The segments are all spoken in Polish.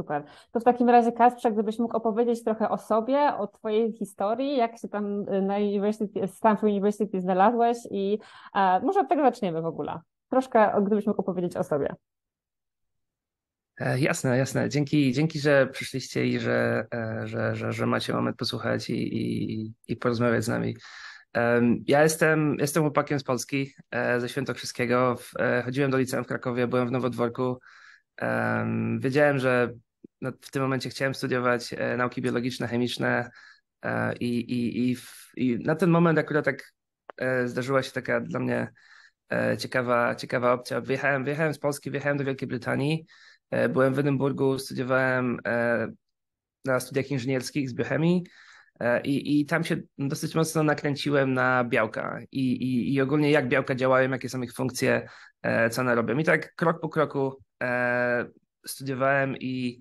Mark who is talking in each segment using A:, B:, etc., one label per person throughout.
A: super. To w takim razie, Kasprze, gdybyś mógł opowiedzieć trochę o sobie, o twojej historii, jak się tam na Stanford University znalazłeś i może od tego zaczniemy w ogóle. Troszkę, gdybyś mógł opowiedzieć o sobie.
B: Jasne, jasne. Dzięki, że przyszliście i że macie moment posłuchać i porozmawiać z nami. Ja jestem chłopakiem z Polski, ze Świętokrzyskiego. Chodziłem do liceum w Krakowie, byłem w Nowodworku. Wiedziałem, że w tym momencie chciałem studiować nauki biologiczne, chemiczne i na ten moment akurat tak zdarzyła się taka dla mnie ciekawa opcja. Wyjechałem z Polski, wyjechałem do Wielkiej Brytanii. Byłem w Edynburgu, studiowałem na studiach inżynierskich z biochemii i tam się dosyć mocno nakręciłem na białka i ogólnie jak białka działają, jakie są ich funkcje, co one robią. I tak krok po kroku studiowałem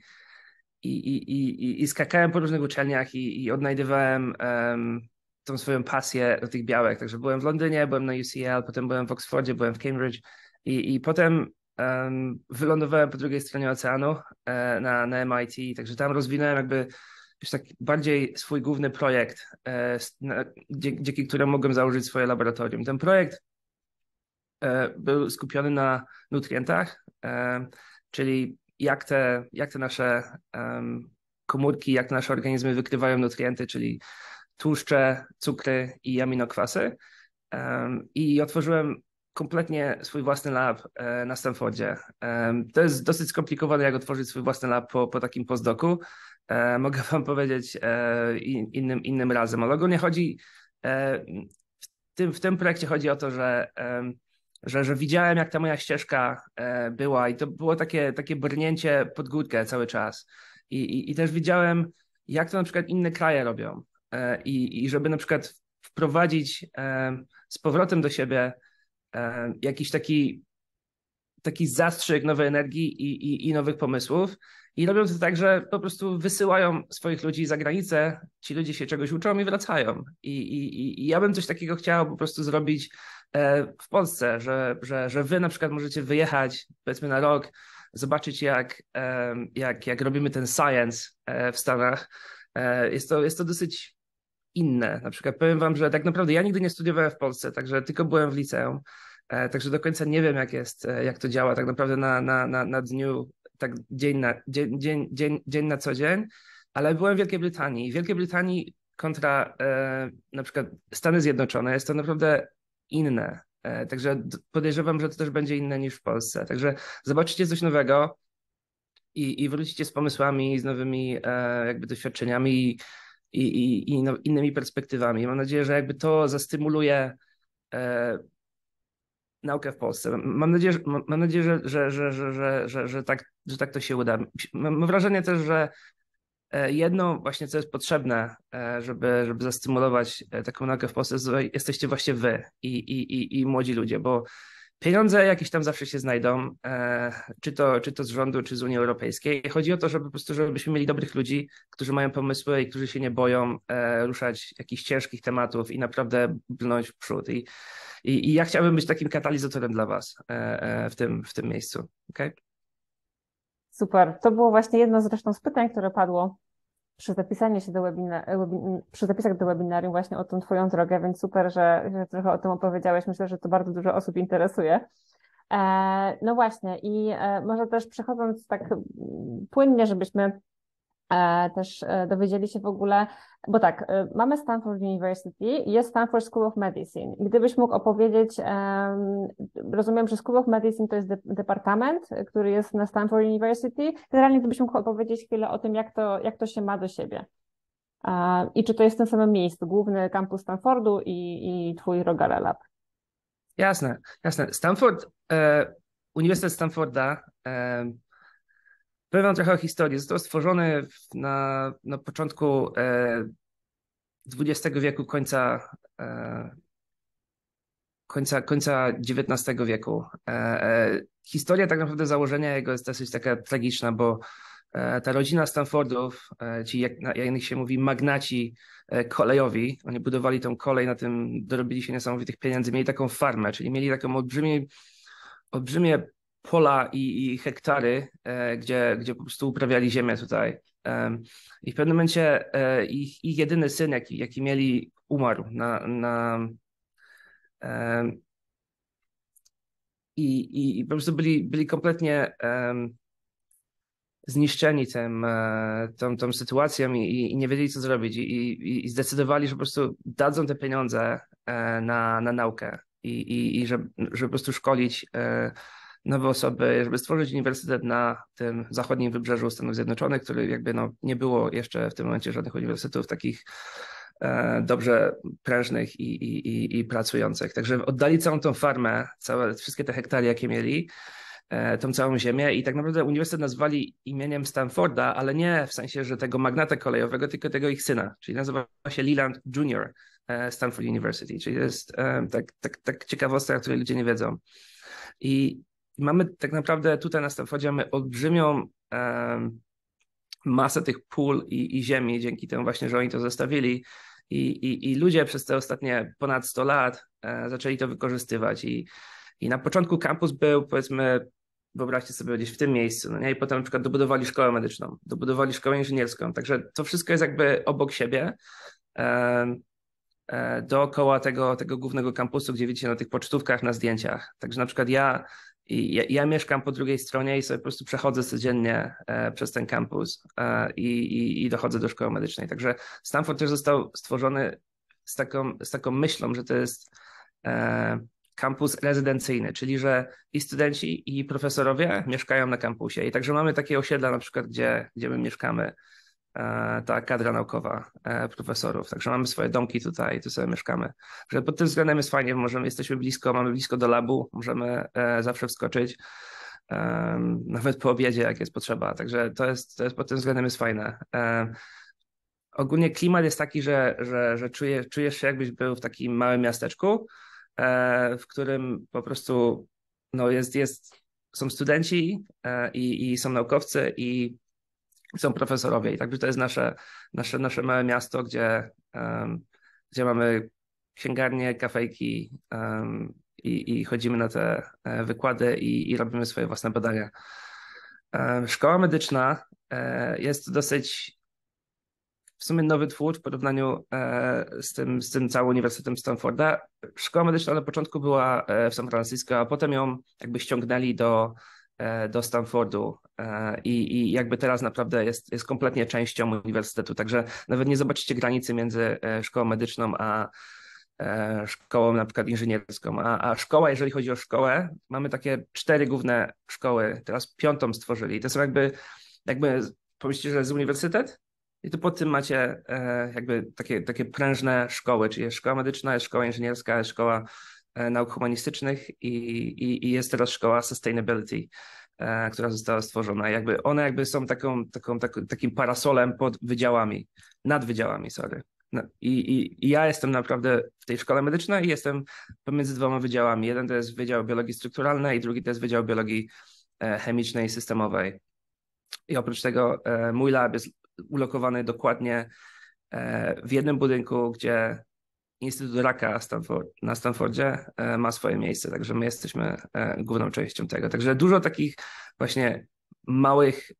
B: i skakałem po różnych uczelniach i odnajdywałem tą swoją pasję do tych białek. Także byłem w Londynie, byłem na UCL, potem byłem w Oxfordzie, byłem w Cambridge i potem wylądowałem po drugiej stronie oceanu na MIT, także tam rozwinąłem jakby już tak bardziej swój główny projekt, dzięki któremu mogłem założyć swoje laboratorium. Ten projekt był skupiony na nutrientach, czyli jak te nasze komórki, jak te nasze organizmy wykrywają nutrienty, czyli tłuszcze, cukry i aminokwasy. I otworzyłem kompletnie swój własny lab na Stanfordzie. To jest dosyć skomplikowane, jak otworzyć swój własny lab po takim postdoku. Mogę wam powiedzieć innym razem, ale ogólnie chodzi, w tym projekcie chodzi o to, że widziałem, jak ta moja ścieżka była i to było takie brnięcie pod górkę cały czas. I też widziałem, jak to na przykład inne kraje robią. I żeby na przykład wprowadzić z powrotem do siebie jakiś taki zastrzyk nowej energii i nowych pomysłów. I robią to tak, że po prostu wysyłają swoich ludzi za granicę, ci ludzie się czegoś uczą i wracają. I ja bym coś takiego chciał po prostu zrobić w Polsce, że wy na przykład możecie wyjechać powiedzmy na rok, zobaczyć jak robimy ten science w Stanach. Jest to dosyć inne. Na przykład powiem wam, że tak naprawdę ja nigdy nie studiowałem w Polsce, także tylko byłem w liceum. Także do końca nie wiem, jak to działa tak naprawdę na dniu, tak dzień na co dzień, ale byłem w Wielkiej Brytanii. W Wielkiej Brytanii kontra na przykład Stany Zjednoczone jest to naprawdę inne. Także podejrzewam, że to też będzie inne niż w Polsce. Także zobaczycie coś nowego i wrócicie z pomysłami, z nowymi jakby doświadczeniami i innymi perspektywami. Mam nadzieję, że jakby to zastymuluje naukę w Polsce. Mam nadzieję, że tak to się uda. Mam wrażenie też, że jedno właśnie, co jest potrzebne, żeby zastymulować taką naukę w Polsce, jesteście właśnie wy i młodzi ludzie, bo pieniądze jakieś tam zawsze się znajdą, czy to z rządu, czy z Unii Europejskiej. Chodzi o to, żeby po prostu, żebyśmy mieli dobrych ludzi, którzy mają pomysły i którzy się nie boją ruszać jakichś ciężkich tematów i naprawdę brnąć w przód. I ja chciałbym być takim katalizatorem dla was w tym miejscu. Okay?
A: Super. To było właśnie jedno zresztą z pytań, które padło przy zapisaniu się przy zapisach do webinarium właśnie o tą twoją drogę, więc super, że trochę o tym opowiedziałeś. Myślę, że to bardzo dużo osób interesuje. No właśnie i może też przechodząc tak płynnie, żebyśmy też dowiedzieli się w ogóle, bo tak, mamy Stanford University, jest Stanford School of Medicine. Gdybyś mógł opowiedzieć, rozumiem, że School of Medicine to jest departament, który jest na Stanford University. Generalnie gdybyś mógł opowiedzieć chwilę o tym, jak to się ma do siebie. I czy to jest w tym samym miejscu, główny kampus Stanfordu i twój Rogala Lab.
B: Jasne, jasne. Uniwersytet Stanforda, powiem wam trochę o historii. Został stworzony na początku XX wieku, końca XIX wieku. Historia tak naprawdę założenia jego jest dosyć taka tragiczna, bo ta rodzina Stanfordów, ci jak się mówi magnaci kolejowi, oni budowali tą kolej, na tym dorobili się niesamowitych pieniędzy, mieli taką farmę, czyli mieli taką olbrzymie pola i hektary, gdzie po prostu uprawiali ziemię tutaj. I w pewnym momencie ich jedyny syn, jaki mieli, umarł em, i po prostu byli kompletnie zniszczeni tą sytuacją i nie wiedzieli, co zrobić. I zdecydowali, że po prostu dadzą te pieniądze na naukę i żeby po prostu szkolić nowe osoby, żeby stworzyć uniwersytet na tym zachodnim wybrzeżu Stanów Zjednoczonych, który jakby no, nie było jeszcze w tym momencie żadnych uniwersytetów takich dobrze prężnych i pracujących. Także oddali całą tą farmę, wszystkie te hektary, jakie mieli, tą całą ziemię i tak naprawdę uniwersytet nazwali imieniem Stanforda, ale nie w sensie, że tego magnata kolejowego, tylko tego ich syna, czyli nazywa się Leland Jr. Stanford University, czyli to jest tak ciekawostka, o której ludzie nie wiedzą. I mamy tak naprawdę tutaj na Stanfordzie mamy olbrzymią masę tych pól i ziemi, dzięki temu właśnie, że oni to zostawili i ludzie przez te ostatnie ponad 100 lat zaczęli to wykorzystywać i na początku kampus był, powiedzmy, wyobraźcie sobie gdzieś w tym miejscu, no nie? I potem na przykład dobudowali szkołę medyczną, dobudowali szkołę inżynierską, także to wszystko jest jakby obok siebie, dookoła tego głównego kampusu, gdzie widzicie na tych pocztówkach, na zdjęciach. Także na przykład ja mieszkam po drugiej stronie i sobie po prostu przechodzę codziennie przez ten kampus i dochodzę do szkoły medycznej. Także Stanford też został stworzony z taką myślą, że to jest kampus rezydencyjny, czyli że i studenci, i profesorowie mieszkają na kampusie. I także mamy takie osiedla na przykład, gdzie my mieszkamy, ta kadra naukowa profesorów. Także mamy swoje domki tutaj, tu sobie mieszkamy. Że pod tym względem jest fajnie, jesteśmy blisko, mamy blisko do labu, możemy zawsze wskoczyć, nawet po obiedzie, jak jest potrzeba. Także to jest pod tym względem jest fajne. Ogólnie klimat jest taki, że czujesz się, jakbyś był w takim małym miasteczku, w którym po prostu no są studenci i są naukowcy i są profesorowie. I także to jest nasze małe miasto, gdzie mamy księgarnię, kafejki i chodzimy na te wykłady i robimy swoje własne badania. Szkoła medyczna jest dosyć w sumie nowy twór w porównaniu z tym całym Uniwersytetem Stanforda. Szkoła medyczna na początku była w San Francisco, a potem ją jakby ściągnęli do Stanfordu i jakby teraz naprawdę jest kompletnie częścią uniwersytetu, także nawet nie zobaczycie granicy między szkołą medyczną a szkołą na przykład inżynierską, a szkoła, jeżeli chodzi o szkołę, mamy takie 4 główne szkoły, teraz 5. stworzyli. To są jakby pomyślcie, że jest uniwersytet i tu pod tym macie jakby takie prężne szkoły, czyli jest szkoła medyczna, jest szkoła inżynierska, jest szkoła nauk humanistycznych i jest teraz szkoła sustainability, która została stworzona. One są takim parasolem pod wydziałami, nad wydziałami, sorry. No, i ja jestem naprawdę w tej szkole medycznej i jestem pomiędzy 2 wydziałami. Jeden to jest Wydział Biologii Strukturalnej i drugi to jest Wydział Biologii Chemicznej i Systemowej. I oprócz tego mój lab jest ulokowany dokładnie w jednym budynku, gdzie Instytut Raka na Stanfordzie ma swoje miejsce, także my jesteśmy główną częścią tego. Także dużo takich właśnie małych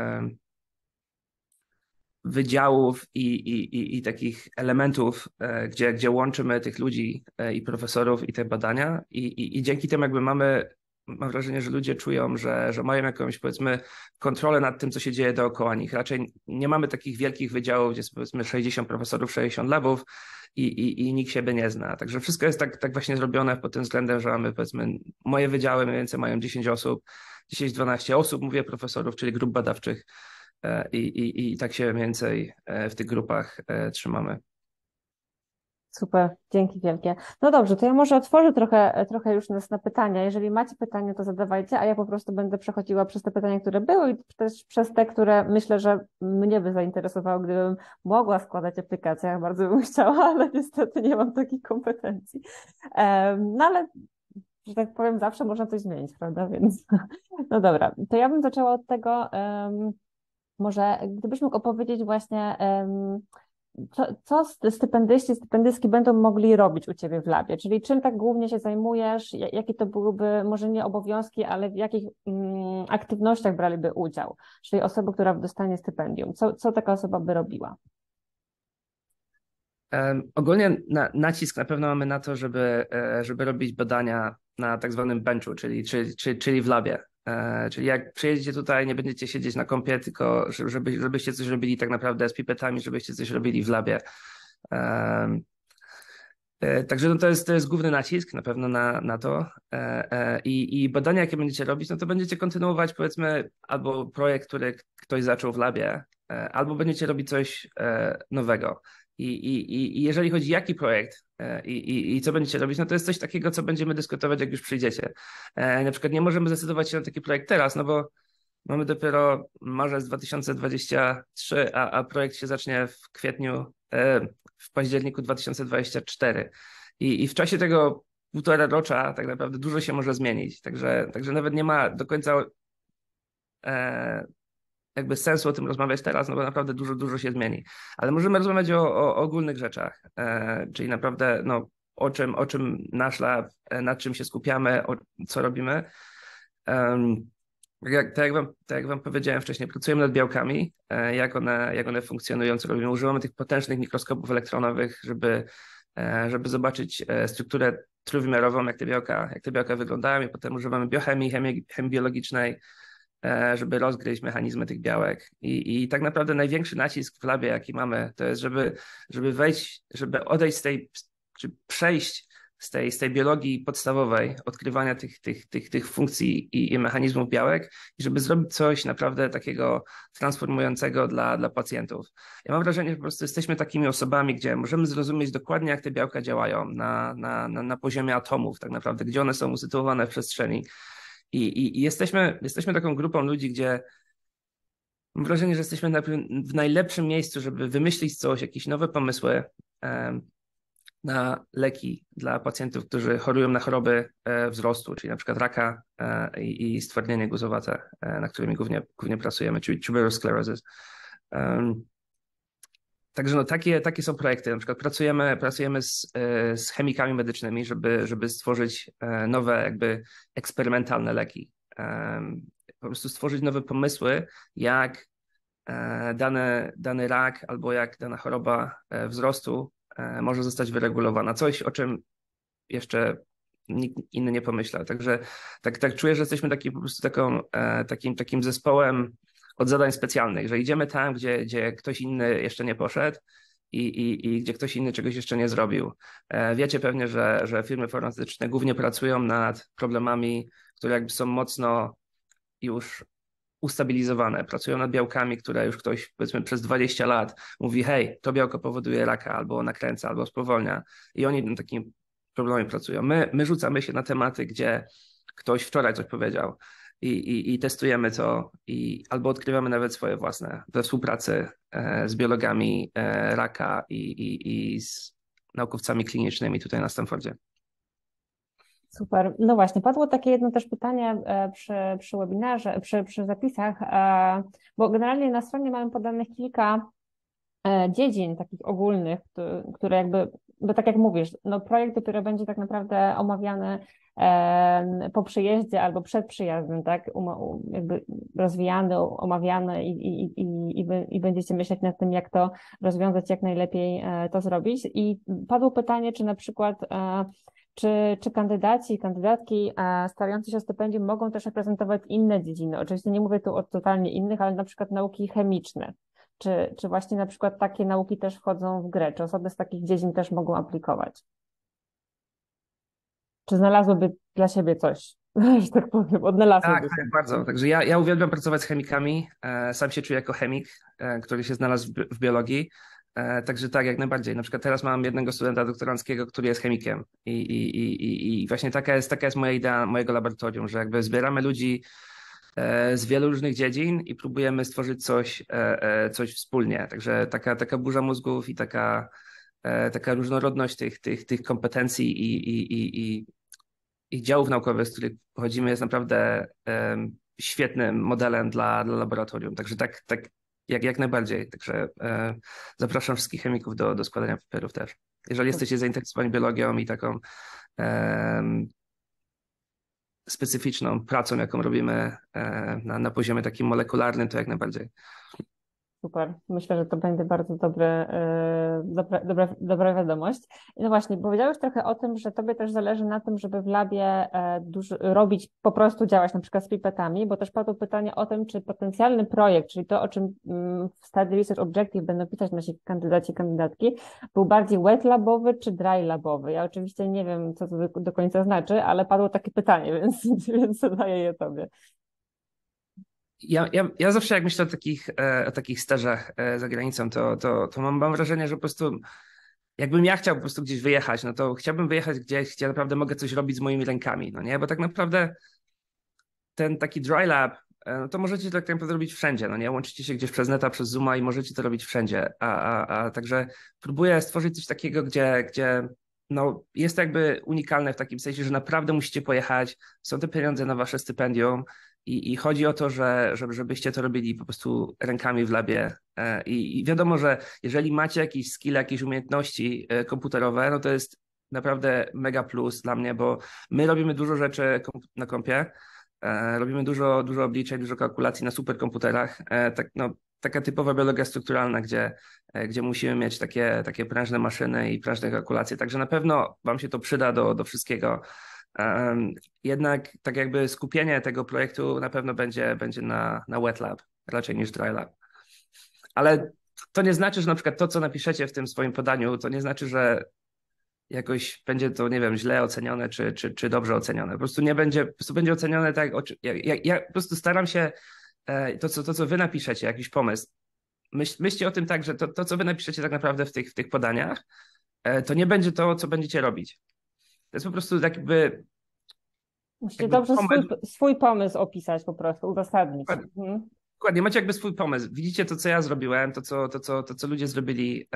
B: wydziałów i takich elementów, gdzie łączymy tych ludzi i profesorów i te badania i dzięki temu jakby mam wrażenie, że ludzie czują, że mają jakąś powiedzmy kontrolę nad tym, co się dzieje dookoła nich. Raczej nie mamy takich wielkich wydziałów, gdzie jest powiedzmy 60 profesorów, 60 labów i nikt siebie nie zna. Także wszystko jest tak właśnie zrobione pod tym względem, że mamy powiedzmy moje wydziały mniej więcej mają 10 osób, 10-12 osób, mówię profesorów, czyli grup badawczych i tak się mniej więcej w tych grupach trzymamy.
A: Super, dzięki wielkie. No dobrze, to ja może otworzę trochę już nas na pytania. Jeżeli macie pytania, to zadawajcie, a ja po prostu będę przechodziła przez te pytania, które były i też przez te, które myślę, że mnie by zainteresowały, gdybym mogła składać aplikację. Ja bardzo bym chciała, ale niestety nie mam takich kompetencji. No ale, że tak powiem, zawsze można coś zmienić, prawda? Więc no dobra, to ja bym zaczęła od tego, może gdybyś mógł opowiedzieć właśnie co stypendyści, stypendystki będą mogli robić u Ciebie w labie? Czyli czym tak głównie się zajmujesz? Jakie to byłyby, może nie obowiązki, ale w jakich aktywnościach braliby udział? Czyli osoba, która dostanie stypendium. Co taka osoba by robiła?
B: Ogólnie nacisk na pewno mamy na to, żeby robić badania na tak zwanym benchu, czyli w labie. Czyli jak przyjedziecie tutaj, nie będziecie siedzieć na kompie, tylko żebyście coś robili tak naprawdę z pipetami, żebyście coś robili w labie. Także no to jest główny nacisk na pewno na to. I badania, jakie będziecie robić, no to będziecie kontynuować powiedzmy albo projekt, który ktoś zaczął w labie, albo będziecie robić coś nowego. I jeżeli chodzi jaki projekt i co będziecie robić, no to jest coś takiego, co będziemy dyskutować, jak już przyjdziecie. Na przykład nie możemy zdecydować się na taki projekt teraz, no bo mamy dopiero marzec 2023, a projekt się zacznie w kwietniu, w październiku 2024. I w czasie tego półtora rocza tak naprawdę dużo się może zmienić. Także nawet nie ma do końca jakby sensu o tym rozmawiać teraz, no bo naprawdę dużo się zmieni. Ale możemy rozmawiać o ogólnych rzeczach, czyli naprawdę no, o czym nasz lab, nad czym się skupiamy, co robimy. Tak jak wam powiedziałem wcześniej, pracujemy nad białkami, jak one funkcjonują, co robimy. Używamy tych potężnych mikroskopów elektronowych, żeby zobaczyć strukturę trójwymiarową, jak te białka wyglądają i potem używamy biochemii, chemii biologicznej, żeby rozgryźć mechanizmy tych białek. I tak naprawdę największy nacisk w labie, jaki mamy, to jest, żeby wejść, żeby odejść czy przejść z tej biologii podstawowej, odkrywania tych funkcji i mechanizmów białek, i żeby zrobić coś naprawdę takiego transformującego dla pacjentów. Ja mam wrażenie, że po prostu jesteśmy takimi osobami, gdzie możemy zrozumieć dokładnie, jak te białka działają na poziomie atomów, tak naprawdę, gdzie one są usytuowane w przestrzeni. I jesteśmy taką grupą ludzi, gdzie mam wrażenie, że jesteśmy w najlepszym miejscu, żeby wymyślić coś, jakieś nowe pomysły na leki dla pacjentów, którzy chorują na choroby wzrostu, czyli na przykład raka i stwardnienie guzowate, na którymi głównie pracujemy, czyli tuberous sclerosis. Także no, takie są projekty. Na przykład pracujemy z chemikami medycznymi, żeby stworzyć nowe jakby eksperymentalne leki. Po prostu stworzyć nowe pomysły, jak dany rak albo jak dana choroba wzrostu może zostać wyregulowana. Coś, o czym jeszcze nikt inny nie pomyślał. Także tak czuję, że jesteśmy po prostu takim zespołem od zadań specjalnych, że idziemy tam, gdzie ktoś inny jeszcze nie poszedł i gdzie ktoś inny czegoś jeszcze nie zrobił. Wiecie pewnie, że firmy farmaceutyczne głównie pracują nad problemami, które jakby są mocno już ustabilizowane. Pracują nad białkami, które już ktoś powiedzmy przez 20 lat mówi, hej, to białko powoduje raka, albo nakręca, albo spowolnia. I oni nad takim problemem pracują. My rzucamy się na tematy, gdzie ktoś wczoraj coś powiedział i testujemy to albo odkrywamy nawet swoje własne we współpracy z biologami raka i z naukowcami klinicznymi tutaj na Stanfordzie.
A: Super. No właśnie, padło takie jedno też pytanie przy webinarze, przy zapisach, bo generalnie na stronie mamy podanych kilka dziedzin takich ogólnych, które jakby, bo tak jak mówisz, no projekt dopiero będzie tak naprawdę omawiany po przyjeździe albo przed przyjazdem, tak? Jakby rozwijany, omawiany i będziecie myśleć nad tym, jak to rozwiązać, jak najlepiej to zrobić. I padło pytanie, czy na przykład czy kandydaci i kandydatki starający się o stypendium mogą też reprezentować inne dziedziny? Oczywiście nie mówię tu o totalnie innych, ale na przykład nauki chemiczne. Czy właśnie na przykład takie nauki też wchodzą w grę? Czy osoby z takich dziedzin też mogą aplikować? Czy znalazłyby dla siebie coś, że tak powiem, odnalazłyby się?
B: Tak, bardzo. Także ja uwielbiam pracować z chemikami. Sam się czuję jako chemik, który się znalazł w biologii. Także tak, jak najbardziej. Na przykład teraz mam jednego studenta doktoranckiego, który jest chemikiem i właśnie taka jest moja idea mojego laboratorium, że jakby zbieramy ludzi z wielu różnych dziedzin i próbujemy stworzyć coś wspólnie. Także taka burza mózgów i taka różnorodność tych kompetencji i działów naukowych, z których pochodzimy, jest naprawdę świetnym modelem dla laboratorium. Także jak najbardziej. Także zapraszam wszystkich chemików do składania papierów też. Jeżeli jesteście zainteresowani biologią i taką specyficzną pracą, jaką robimy na poziomie takim molekularnym, to jak najbardziej.
A: Super. Myślę, że to będzie bardzo dobra wiadomość. No właśnie, powiedziałeś trochę o tym, że tobie też zależy na tym, żeby w labie robić, po prostu działać na przykład z pipetami, bo też padło pytanie o tym, czy potencjalny projekt, czyli to, o czym w Study Research Objective będą pisać nasi kandydaci i kandydatki, był bardziej wet labowy czy dry labowy. Ja oczywiście nie wiem, co to do końca znaczy, ale padło takie pytanie, więc zadaję je tobie.
B: Ja zawsze jak myślę o takich stażach za granicą, to mam wrażenie, że po prostu jakbym ja chciał po prostu gdzieś wyjechać, no to chciałbym wyjechać gdzieś, gdzie naprawdę mogę coś robić z moimi rękami, no nie? Bo tak naprawdę ten taki dry lab, no to możecie to tak naprawdę robić wszędzie, no nie? Łączycie się gdzieś przez neta, przez Zooma i możecie to robić wszędzie. A także próbuję stworzyć coś takiego, gdzie no, jest to jakby unikalne w takim sensie, że naprawdę musicie pojechać, są te pieniądze na wasze stypendium i chodzi o to, żebyście to robili po prostu rękami w labie. I wiadomo, że jeżeli macie jakiś skill, jakieś umiejętności komputerowe, no to jest naprawdę mega plus dla mnie, bo my robimy dużo rzeczy na kompie, robimy dużo obliczeń, dużo kalkulacji na superkomputerach. Tak, no, taka typowa biologia strukturalna, gdzie musimy mieć takie prężne maszyny i prężne kalkulacje. Także na pewno wam się to przyda do wszystkiego. Jednak tak jakby skupienie tego projektu na pewno będzie na wet lab, raczej niż dry lab. Ale to nie znaczy, że na przykład to, co napiszecie w tym swoim podaniu, to nie znaczy, że jakoś będzie to, nie wiem, źle ocenione czy dobrze ocenione. Po prostu nie będzie, po prostu będzie ocenione tak, ja po prostu staram się to, co wy napiszecie, jakiś pomysł, myślcie o tym tak, że to, co wy napiszecie tak naprawdę w tych podaniach, to nie będzie to, co będziecie robić. To jest po prostu tak
A: Musicie
B: jakby
A: dobrze
B: pomysł.
A: swój pomysł opisać po prostu, uzasadnić. Mhm.
B: Dokładnie, macie jakby swój pomysł. Widzicie to, co ja zrobiłem, to co ludzie zrobili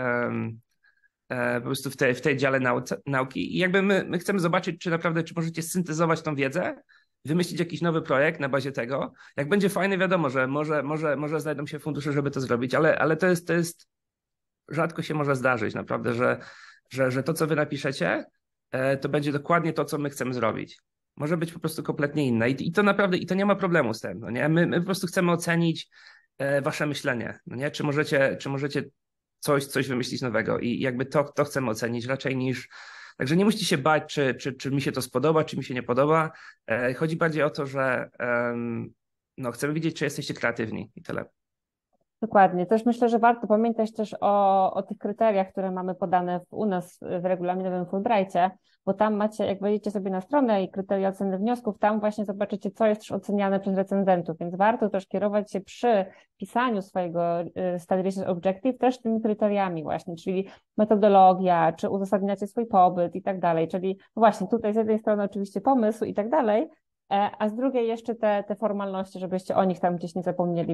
B: po prostu w tej dziale nauki. I jakby my chcemy zobaczyć, czy możecie syntezować tą wiedzę, wymyślić jakiś nowy projekt na bazie tego. Jak będzie fajny, wiadomo, że może znajdą się fundusze, żeby to zrobić, ale to jest rzadko się może zdarzyć naprawdę, że to, co wy napiszecie, to będzie dokładnie to, co my chcemy zrobić. Może być po prostu kompletnie inne. I to naprawdę, i to nie ma problemu z tym, no nie? My po prostu chcemy ocenić wasze myślenie, no nie? Czy możecie coś wymyślić nowego i jakby to chcemy ocenić raczej niż... Także nie musicie się bać, czy mi się to spodoba, czy mi się nie podoba. Chodzi bardziej o to, że no, chcemy wiedzieć, czy jesteście kreatywni i tyle.
A: Dokładnie. Też myślę, że warto pamiętać też o tych kryteriach, które mamy podane u nas w regulaminowym Fulbrightie, bo tam macie, jak wejdziecie sobie na stronę i kryteria oceny wniosków, tam właśnie zobaczycie, co jest też oceniane przez recenzentów, więc warto też kierować się przy pisaniu swojego Study Research Objective też tymi kryteriami właśnie, czyli metodologia, czy uzasadniacie swój pobyt i tak dalej, czyli no właśnie tutaj z jednej strony oczywiście pomysł i tak dalej, a z drugiej jeszcze te formalności, żebyście o nich tam gdzieś nie zapomnieli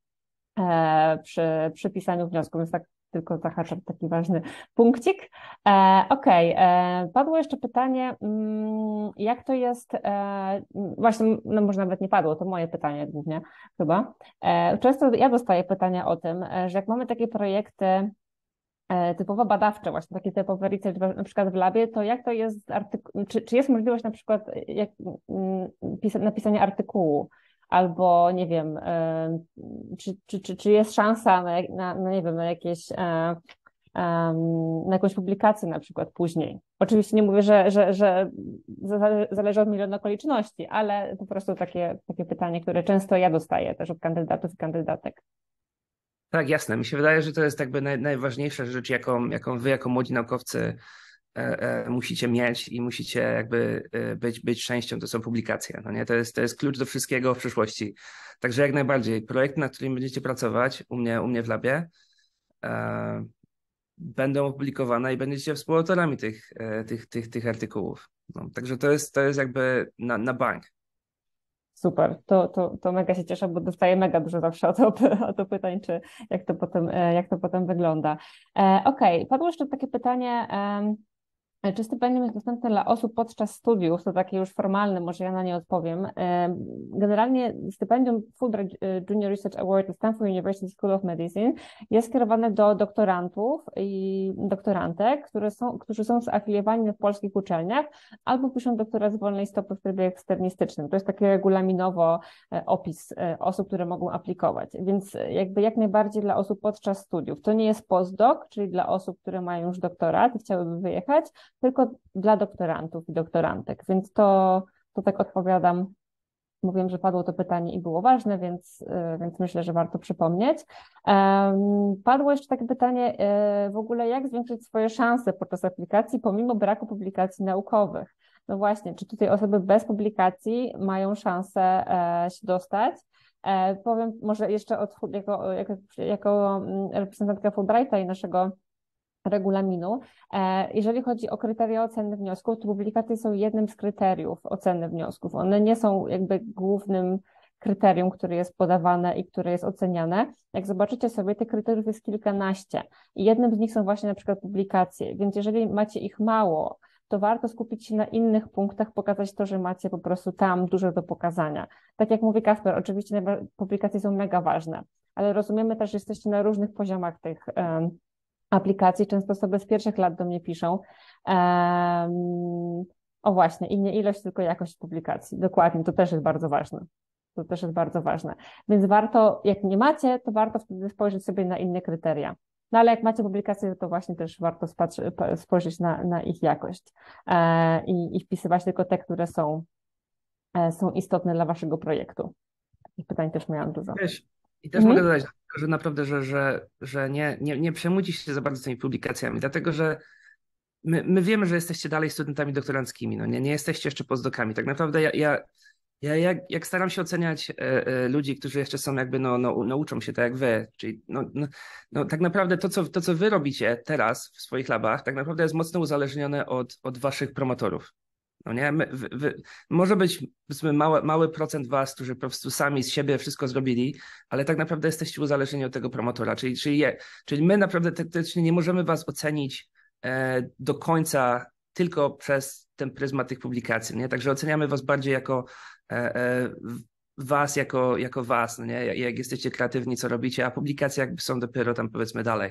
A: przy pisaniu wniosku, więc tak tylko zahaczam taki ważny punkcik. Okej. Padło jeszcze pytanie, jak to jest, właśnie, no może nawet nie padło, to moje pytanie głównie chyba. Często ja dostaję pytania o tym, że jak mamy takie projekty typowo badawcze, właśnie takie typowe research, na przykład w labie, to jak to jest, czy jest możliwość na przykład napisania artykułu, albo nie wiem, czy jest szansa nie wiem, na jakąś publikację na przykład później. Oczywiście nie mówię, że zależy od miliona okoliczności, ale po prostu takie pytanie, które często ja dostaję też od kandydatów i kandydatek.
B: Tak, jasne. Mi się wydaje, że to jest jakby najważniejsza rzecz, jaką wy jako młodzi naukowcy musicie mieć i musicie jakby być częścią, to są publikacje. No nie? To jest klucz do wszystkiego w przyszłości. Także jak najbardziej. Projekty, nad którymi będziecie pracować u mnie w labie, będą opublikowane i będziecie współautorami tych artykułów. No, także to jest jakby na bank.
A: Super, to mega się cieszę, bo dostaję mega dużo zawsze o to pytań, czy jak to potem wygląda. Okej, padło jeszcze takie pytanie, Czy stypendium jest dostępne dla osób podczas studiów? To takie już formalne, może ja na nie odpowiem. Generalnie stypendium Fulbright Junior Research Award Stanford University School of Medicine jest skierowane do doktorantów i doktorantek, którzy są zafiliowani w polskich uczelniach albo piszą doktorat z wolnej stopy w trybie eksternistycznym. To jest taki regulaminowo opis osób, które mogą aplikować. Więc jakby jak najbardziej dla osób podczas studiów. To nie jest postdoc, czyli dla osób, które mają już doktorat i chciałyby wyjechać, tylko dla doktorantów i doktorantek. Więc to tak odpowiadam. Mówiłem, że padło to pytanie i było ważne, więc myślę, że warto przypomnieć. Padło jeszcze takie pytanie w ogóle, jak zwiększyć swoje szanse podczas aplikacji pomimo braku publikacji naukowych? No właśnie, czy tutaj osoby bez publikacji mają szansę się dostać? Powiem może jeszcze jako reprezentantka Fulbrighta i naszego regulaminu. Jeżeli chodzi o kryteria oceny wniosków, to publikacje są jednym z kryteriów oceny wniosków. One nie są jakby głównym kryterium, które jest podawane i które jest oceniane. Jak zobaczycie sobie, tych kryteriów jest kilkanaście i jednym z nich są właśnie na przykład publikacje, więc jeżeli macie ich mało, to warto skupić się na innych punktach, pokazać to, że macie po prostu tam dużo do pokazania. Tak jak mówi Kasper, oczywiście publikacje są mega ważne, ale rozumiemy też, że jesteście na różnych poziomach tych aplikacji. Często osoby z pierwszych lat do mnie piszą. O właśnie, i nie ilość, tylko jakość publikacji. Dokładnie, to też jest bardzo ważne. To też jest bardzo ważne. Więc warto, jak nie macie, to warto wtedy spojrzeć sobie na inne kryteria. No ale jak macie publikacje, to właśnie też warto spojrzeć na ich jakość i wpisywać tylko te, które są istotne dla waszego projektu. Takich pytań też miałam dużo.
B: I też mogę dodać, że naprawdę, że nie przejmujcie się za bardzo tymi publikacjami, dlatego że my wiemy, że jesteście dalej studentami doktoranckimi, no nie jesteście jeszcze postdokami. Tak naprawdę jak staram się oceniać ludzi, którzy jeszcze są jakby, uczą się tak jak wy, czyli tak naprawdę to, co wy robicie teraz w swoich labach, tak naprawdę jest mocno uzależnione od waszych promotorów. No nie? Może być powiedzmy mały procent was, którzy po prostu sami z siebie wszystko zrobili, ale tak naprawdę jesteście uzależnieni od tego promotora. Czyli my naprawdę teoretycznie nie możemy was ocenić do końca tylko przez ten pryzmat tych publikacji. Nie? Także oceniamy was bardziej jako was, jako was, no nie? Jak jesteście kreatywni, co robicie, a publikacje jakby są dopiero tam powiedzmy dalej.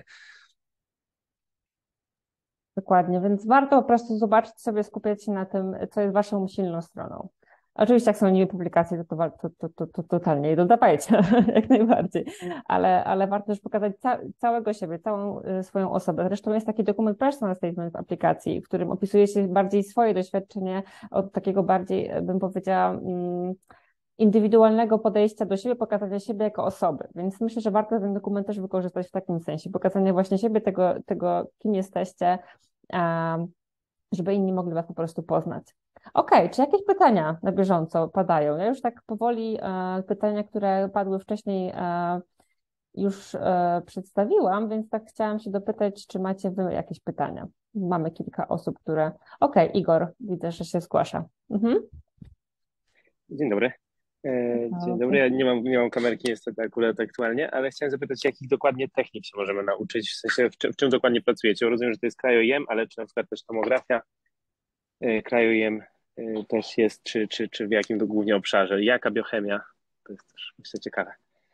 A: Dokładnie, więc warto po prostu zobaczyć sobie, skupiać się na tym, co jest waszą silną stroną. Oczywiście jak są niby publikacje, to totalnie je dodawajcie, jak najbardziej, ale warto też pokazać całego siebie, całą swoją osobę. Zresztą jest taki dokument personal statement w aplikacji, w którym opisuje się bardziej swoje doświadczenie od takiego bardziej, bym powiedziała, indywidualnego podejścia do siebie, pokazania siebie jako osoby. Więc myślę, że warto ten dokument też wykorzystać w takim sensie, pokazania właśnie siebie, tego kim jesteście, żeby inni mogli was po prostu poznać. Okej, czy jakieś pytania na bieżąco padają? Ja już tak powoli pytania, które padły wcześniej, już przedstawiłam, więc tak chciałam się dopytać, czy macie wy jakieś pytania? Mamy kilka osób, które... Okej, Igor, widzę, że się zgłasza. Mhm.
C: Dzień dobry. Dzień dobry. Ja nie mam kamerki niestety akurat aktualnie, ale chciałem zapytać, jakich dokładnie technik się możemy nauczyć, w sensie w czym dokładnie pracujecie? Rozumiem, że to jest cryo-EM, ale czy na przykład też tomografia cryo-EM też jest, czy w jakim to głównie obszarze? Jaka biochemia? To jest też myślę ciekawe.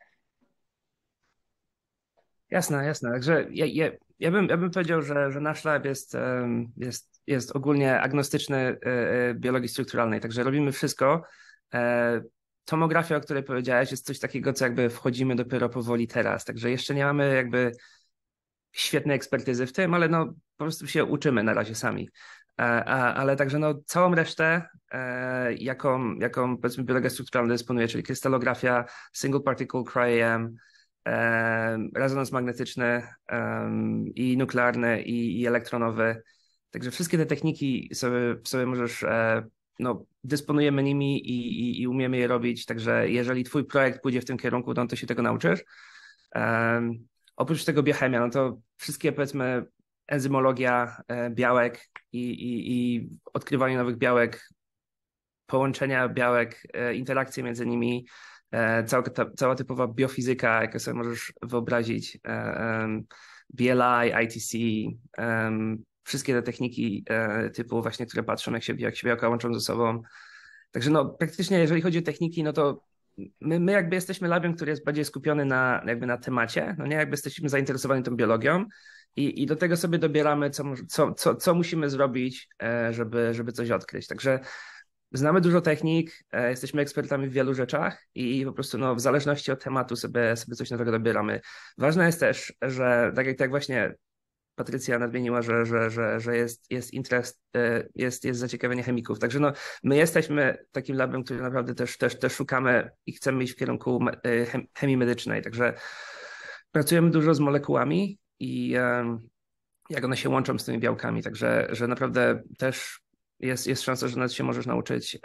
B: Jasne. Także ja bym powiedział, że nasz lab jest ogólnie agnostyczny biologii strukturalnej, także robimy wszystko. Tomografia, o której powiedziałeś, jest coś takiego, co jakby wchodzimy dopiero powoli teraz, także jeszcze nie mamy jakby świetnej ekspertyzy w tym, ale po prostu się uczymy na razie sami. Ale także całą resztę, jaką powiedzmy biologia strukturalna dysponuje, czyli krystalografia, single particle cryo-EM, rezonans magnetyczny i nuklearny i elektronowy. Także wszystkie te techniki sobie możesz, dysponujemy nimi i umiemy je robić, także jeżeli twój projekt pójdzie w tym kierunku, to się tego nauczysz. Oprócz tego biochemia, to wszystkie powiedzmy enzymologia białek i odkrywanie nowych białek, połączenia białek, interakcje między nimi, cała typowa biofizyka, jaką sobie możesz wyobrazić, BLI, ITC, wszystkie te techniki typu właśnie, które patrzą, jak się białka łączą ze sobą. Także no praktycznie jeżeli chodzi o techniki, no to my jakby jesteśmy labem, który jest bardziej skupiony jakby na temacie, no nie, jakby jesteśmy zainteresowani tą biologią i do tego sobie dobieramy, co musimy zrobić, żeby coś odkryć. Także znamy dużo technik, jesteśmy ekspertami w wielu rzeczach i po prostu no, w zależności od tematu sobie coś nowego dobieramy. Ważne jest też, że tak właśnie Patrycja nadmieniła, że jest interest, jest zaciekawienie chemików. Także no, my jesteśmy takim labem, który naprawdę też szukamy i chcemy iść w kierunku chemii medycznej. Także pracujemy dużo z molekułami i jak one się łączą z tymi białkami. Także że naprawdę też jest szansa, że nawet się możesz nauczyć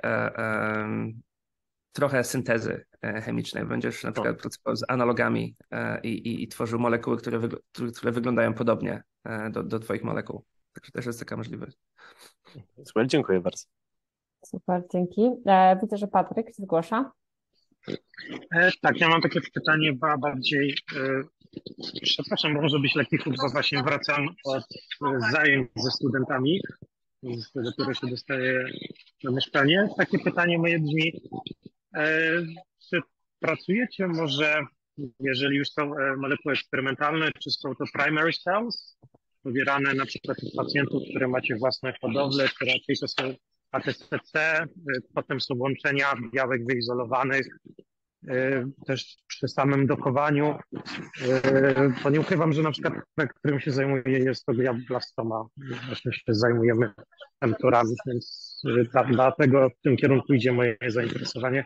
B: trochę syntezy chemicznej. Będziesz na przykład pracował z analogami i tworzył molekuły, które wyglądają podobnie do twoich molekuł. Także też jest taka możliwość.
C: Super, dziękuję bardzo.
A: Super, dzięki. Widzę, że Patryk się zgłasza.
D: Tak, ja mam takie pytanie bardziej, przepraszam, bo może być lekkiego, bo właśnie wracam od zajęć ze studentami, dopiero się dostaję na mieszkanie. Takie pytanie moje brzmi, czy pracujecie może, jeżeli już są molekuły eksperymentalne, czy są to primary cells, pobierane na przykład od pacjentów, które macie własne hodowle, czy raczej to są ATCC, potem są łączenia białek wyizolowanych, też przy samym dokowaniu, bo nie ukrywam, że na przykład którym się zajmuję jest to glioblastoma. Właśnie się zajmujemy mTORami, więc dlatego w tym kierunku idzie moje zainteresowanie.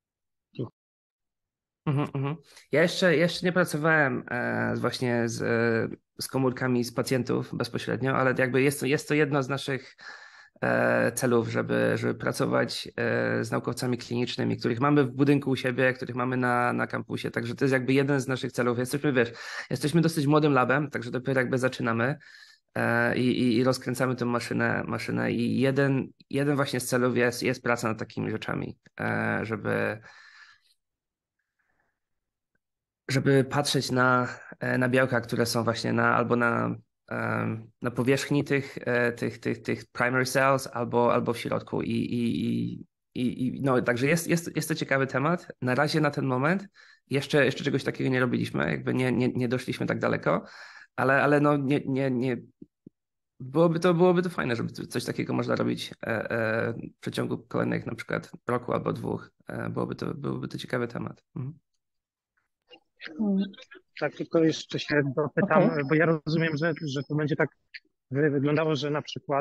B: Ja jeszcze nie pracowałem właśnie z komórkami z pacjentów bezpośrednio, ale jakby jest to jedno z naszych celów, żeby pracować z naukowcami klinicznymi, których mamy w budynku u siebie, których mamy na kampusie. Także to jest jakby jeden z naszych celów. Jesteśmy dosyć młodym labem, także dopiero jakby zaczynamy i rozkręcamy tę maszynę i jeden właśnie z celów jest praca nad takimi rzeczami, żeby patrzeć na białka, które są właśnie albo na powierzchni tych primary cells, albo w środku. No, także jest to ciekawy temat. Na razie na ten moment jeszcze czegoś takiego nie robiliśmy, jakby nie doszliśmy tak daleko, ale no nie byłoby to fajne, żeby coś takiego można robić w przeciągu kolejnych na przykład roku albo 2. Byłby to ciekawy temat.
D: Tak, tylko jeszcze się dopytam, bo ja rozumiem, że to będzie tak wyglądało, że na przykład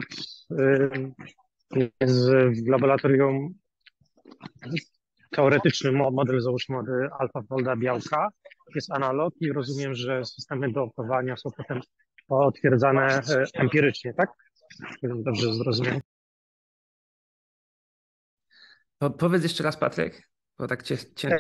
D: jest w laboratorium teoretyczny model, załóżmy od AlphaFolda białka, jest analog i rozumiem, że systemy dookowania są potem potwierdzane empirycznie, tak? Dobrze zrozumiałem.
B: Powiedz jeszcze raz, Patryk, bo tak ciężko.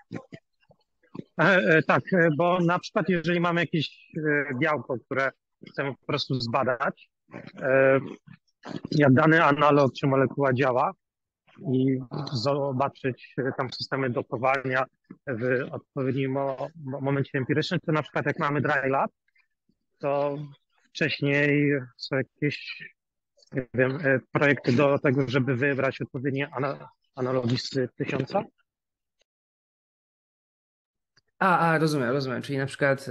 D: Tak, bo na przykład jeżeli mamy jakieś białko, które chcemy po prostu zbadać, jak dany analog czy molekuła działa i zobaczyć tam systemy dokowania w odpowiednim momencie empirycznym, to na przykład jak mamy dry lab, to wcześniej są jakieś, nie wiem, projekty do tego, żeby wybrać odpowiednie analogi z 1000.
B: Rozumiem. Czyli na przykład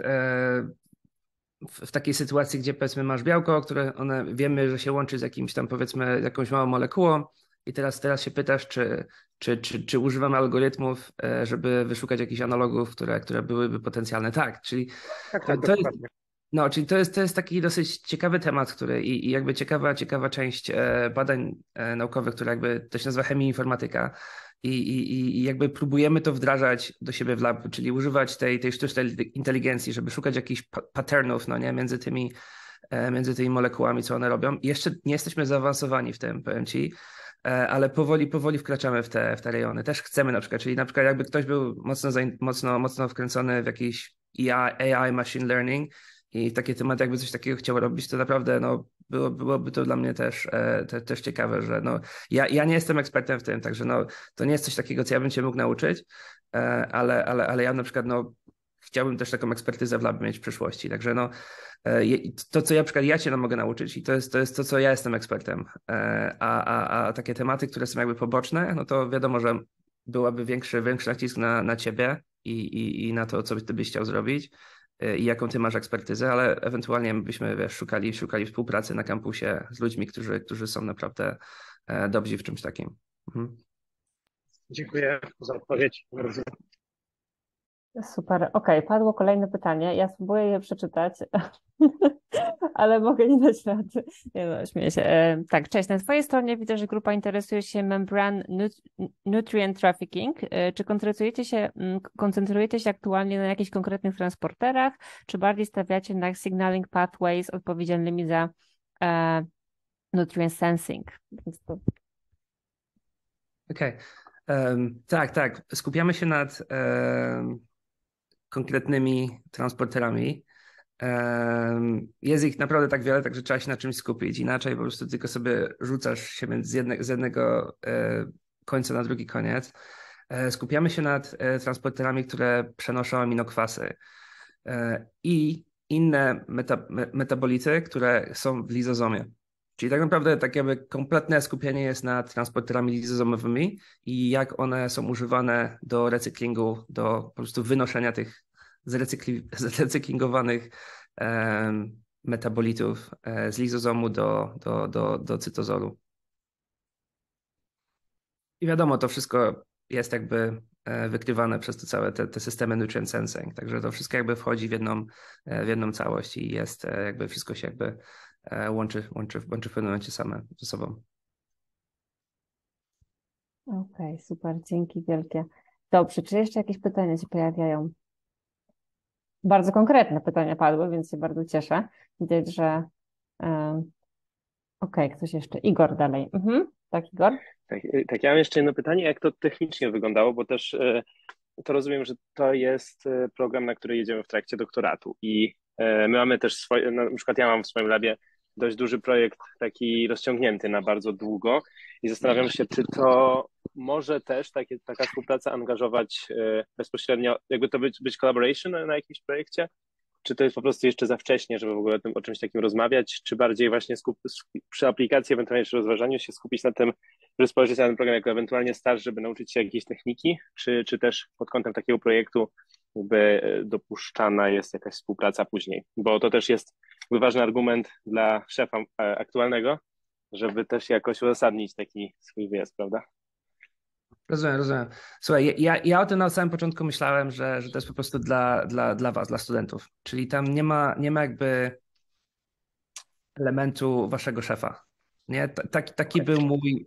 B: w takiej sytuacji, gdzie powiedzmy masz białko, które wiemy, że się łączy z jakimś tam powiedzmy jakąś małą molekułą i teraz się pytasz, czy używamy algorytmów, żeby wyszukać jakichś analogów, które byłyby potencjalne. Tak, czyli czyli to jest taki dosyć ciekawy temat, który i jakby ciekawa część badań naukowych, która jakby to się nazywa chemii-informatyka. I jakby próbujemy to wdrażać do siebie w lab, czyli używać tej sztucznej inteligencji, żeby szukać jakichś patternów, no nie, między tymi molekułami, co one robią. I jeszcze nie jesteśmy zaawansowani w tym, powiem ci, ale powoli wkraczamy w te rejony. Też chcemy na przykład, czyli na przykład jakby ktoś był mocno wkręcony w jakiś AI, machine learning i w takie tematy jakby coś takiego chciał robić, to naprawdę no, byłoby to dla mnie też ciekawe, że no, ja nie jestem ekspertem w tym, także no, to nie jest coś takiego, co ja bym cię mógł nauczyć, ale ja na przykład no, chciałbym też taką ekspertyzę w labie mieć w przyszłości. Także no, to, co ja na przykład ja cię mogę nauczyć i to jest to, co ja jestem ekspertem. A takie tematy, które są jakby poboczne, no to wiadomo, że byłaby większy nacisk na ciebie i na to, co ty byś chciał zrobić i jaką ty masz ekspertyzę, ale ewentualnie byśmy, wiesz, szukali współpracy na kampusie z ludźmi, którzy są naprawdę dobrzy w czymś takim. Mhm.
D: Dziękuję za odpowiedź. Bardzo.
A: Super. Okej, padło kolejne pytanie. Ja spróbuję je przeczytać, ale mogę nie dać rady. Nie no, śmieję się. Tak, cześć. Na twojej stronie widzę, że grupa interesuje się Membrane Nutrient Trafficking. Czy koncentrujecie się aktualnie na jakichś konkretnych transporterach, czy bardziej stawiacie na signaling pathways odpowiedzialnymi za nutrient sensing? Więc to...
B: Okej. Tak. Skupiamy się nad konkretnymi transporterami. Jest ich naprawdę tak wiele, także trzeba się na czymś skupić. Inaczej po prostu tylko sobie rzucasz się z jednego końca na drugi koniec. Skupiamy się nad transporterami, które przenoszą aminokwasy i inne metabolity, które są w lizozomie. Czyli tak naprawdę tak jakby kompletne skupienie jest nad transporterami lizozomowymi i jak one są używane do recyklingu, do po prostu wynoszenia tych zrecyklingowanych metabolitów z lizozomu do cytozolu. I wiadomo, to wszystko jest jakby wykrywane przez te całe te systemy nutrient sensing, także to wszystko jakby wchodzi w jedną całość i jest jakby wszystko się jakby łączy w pewnym momencie same ze sobą.
A: Okej, super, dzięki wielkie. Dobrze, czy jeszcze jakieś pytania się pojawiają? Bardzo konkretne pytania padły, więc się bardzo cieszę. Widać, że okej, ktoś jeszcze. Igor dalej. Tak, Igor?
C: Tak, ja mam jeszcze jedno pytanie, jak to technicznie wyglądało, bo też to rozumiem, że to jest program, na który jedziemy w trakcie doktoratu i my mamy też swoje, na przykład ja mam w swoim labie dość duży projekt taki rozciągnięty na bardzo długo i zastanawiam się, czy to może też taka współpraca angażować bezpośrednio, jakby to być collaboration na jakimś projekcie, czy to jest po prostu jeszcze za wcześnie, żeby w ogóle o czymś takim rozmawiać, czy bardziej właśnie przy aplikacji, ewentualnie przy rozważaniu się skupić na tym, żeby spojrzeć na ten program jako ewentualnie staż, żeby nauczyć się jakiejś techniki, czy też pod kątem takiego projektu jakby dopuszczana jest jakaś współpraca później, bo to też jest ważny argument dla szefa aktualnego, żeby też jakoś uzasadnić taki swój wyjazd, prawda?
B: Rozumiem. Słuchaj, ja o tym na samym początku myślałem, że to jest po prostu dla was, dla studentów. Czyli tam nie ma jakby elementu waszego szefa. Nie? Taki był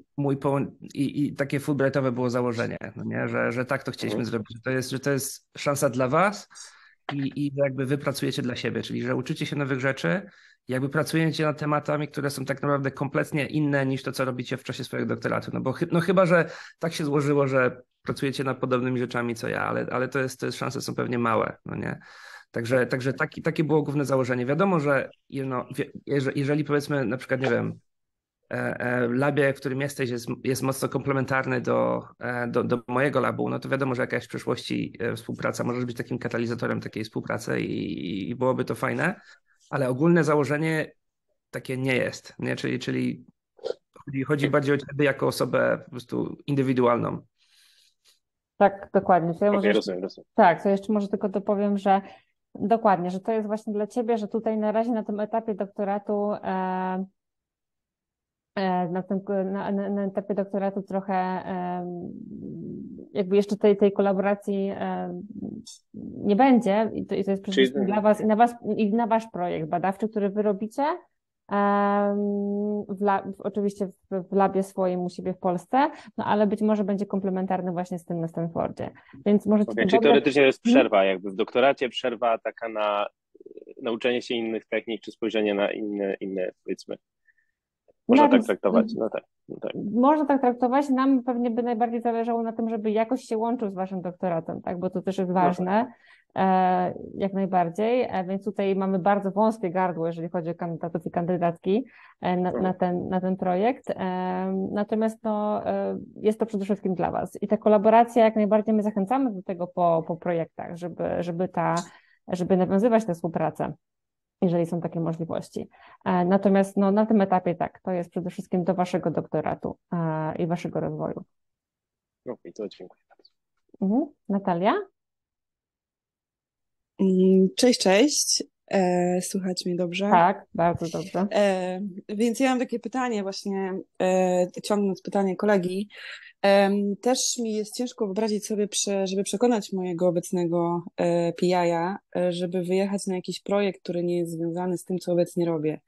B: i takie Fulbrightowe było założenie, no nie? Że tak to chcieliśmy zrobić. Że to jest szansa dla was i jakby wy pracujecie dla siebie, czyli że uczycie się nowych rzeczy, jakby pracujecie nad tematami, które są tak naprawdę kompletnie inne niż to, co robicie w czasie swojego doktoratu. No bo chyba, że tak się złożyło, że pracujecie nad podobnymi rzeczami co ja, ale to jest szanse są pewnie małe, no nie? Także takie było główne założenie. Wiadomo, że jeżeli powiedzmy na przykład, nie wiem, labie, w którym jesteś jest mocno komplementarny do mojego labu, no to wiadomo, że jakaś w przyszłości współpraca może być takim katalizatorem takiej współpracy i byłoby to fajne, ale ogólne założenie takie nie jest, nie? Czyli chodzi bardziej o ciebie jako osobę po prostu indywidualną.
A: Tak, dokładnie. To ja może
C: rozumiem.
A: Tak, to jeszcze może tylko dopowiem, że dokładnie, że to jest właśnie dla ciebie, że tutaj na razie na tym etapie doktoratu na etapie doktoratu trochę jakby jeszcze tej kolaboracji nie będzie i to jest przede wszystkim dla was i na wasz projekt badawczy, który wy robicie. Oczywiście w labie swoim u siebie w Polsce, no ale być może będzie komplementarny właśnie z tym na Stanfordzie. Więc możecie
C: czyli teoretycznie to jest przerwa, jakby w doktoracie przerwa taka na nauczenie się innych technik, czy spojrzenie na inne powiedzmy Można
A: No
C: tak
A: więc
C: traktować, no tak. No tak.
A: można tak traktować. Nam pewnie by najbardziej zależało na tym, żeby jakoś się łączył z waszym doktoratem, tak? Bo to też jest
C: No tak.
A: ważne, jak najbardziej. Więc tutaj mamy bardzo wąskie gardło, jeżeli chodzi o kandydatów i kandydatki na ten projekt. Natomiast no, jest to przede wszystkim dla was. I ta kolaboracja, jak najbardziej my zachęcamy do tego po projektach, żeby nawiązywać tę współpracę, jeżeli są takie możliwości. Natomiast no, na tym etapie tak, to jest przede wszystkim do waszego doktoratu i waszego rozwoju.
C: Okej, to dziękuję bardzo.
A: Natalia?
E: Cześć, cześć. Słychać mnie dobrze?
A: Tak, bardzo dobrze.
E: Więc ja mam takie pytanie właśnie, ciągnąc pytanie kolegi. Też mi jest ciężko wyobrazić sobie, żeby przekonać mojego obecnego PI-a, żeby wyjechać na jakiś projekt, który nie jest związany z tym, co obecnie robię.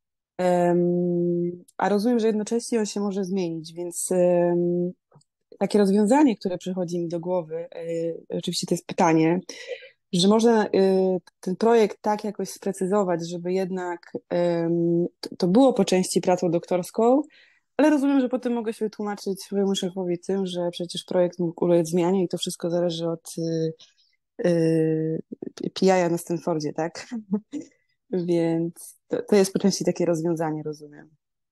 E: A rozumiem, że jednocześnie on się może zmienić, więc takie rozwiązanie, które przychodzi mi do głowy, oczywiście to jest pytanie, że można ten projekt tak jakoś sprecyzować, żeby jednak to było po części pracą doktorską, ale rozumiem, że potem mogę się wytłumaczyć swojemu szefowi tym, że przecież projekt mógł ulec zmianie i to wszystko zależy od PI-a na Stanfordzie, tak? Więc to jest po części takie rozwiązanie, rozumiem.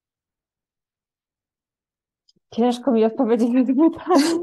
A: Ciężko mi odpowiedzieć na to pytanie.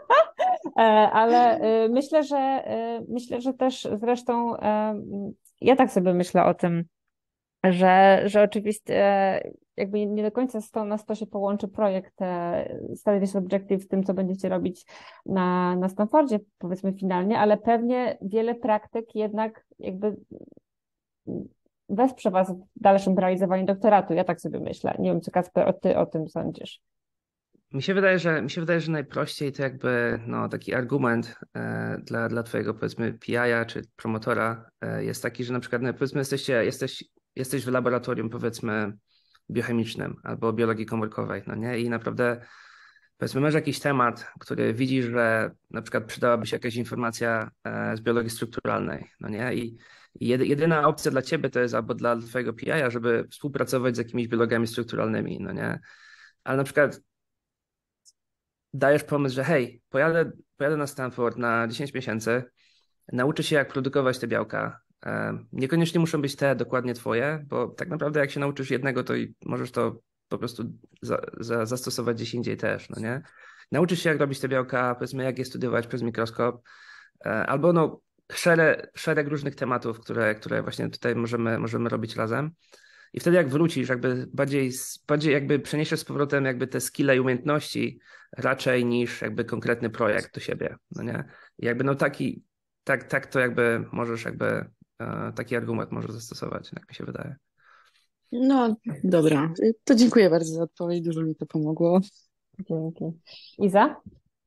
A: Ale myślę, że też zresztą ja tak sobie myślę o tym, że oczywiście jakby nie do końca na 100 się połączy projekt Studies Objective z tym, co będziecie robić na Stanfordzie, powiedzmy finalnie, ale pewnie wiele praktyk jednak jakby wesprze was w dalszym realizowaniu doktoratu. Ja tak sobie myślę. Nie wiem, co Kacper, ty o tym sądzisz.
B: Mi się wydaje, że najprościej to jakby no, taki argument dla twojego powiedzmy PI-a czy promotora jest taki, że na przykład no, powiedzmy jesteś w laboratorium powiedzmy biochemicznym albo biologii komórkowej, no nie? I naprawdę powiedzmy masz jakiś temat, który widzisz, że na przykład przydałaby się jakaś informacja z biologii strukturalnej, no nie? I jedyna opcja dla ciebie to jest albo dla twojego PI-a, żeby współpracować z jakimiś biologami strukturalnymi, no nie? Ale na przykład dajesz pomysł, że hej, pojadę na Stanford na 10 miesięcy, nauczę się jak produkować te białka. Niekoniecznie muszą być te dokładnie twoje, bo tak naprawdę jak się nauczysz jednego, to i możesz to po prostu zastosować gdzieś indziej też, no nie? Nauczysz się jak robić te białka, powiedzmy jak je studiować przez mikroskop, albo no szereg różnych tematów, które właśnie tutaj możemy robić razem. I wtedy jak wrócisz, jakby bardziej jakby przeniesiesz z powrotem jakby te skille i umiejętności raczej niż jakby konkretny projekt do siebie, no nie? I jakby no tak to jakby możesz jakby taki argument możesz zastosować, jak mi się wydaje.
E: No, dobra. To dziękuję bardzo za odpowiedź. Dużo mi to pomogło.
A: Dzięki. Iza?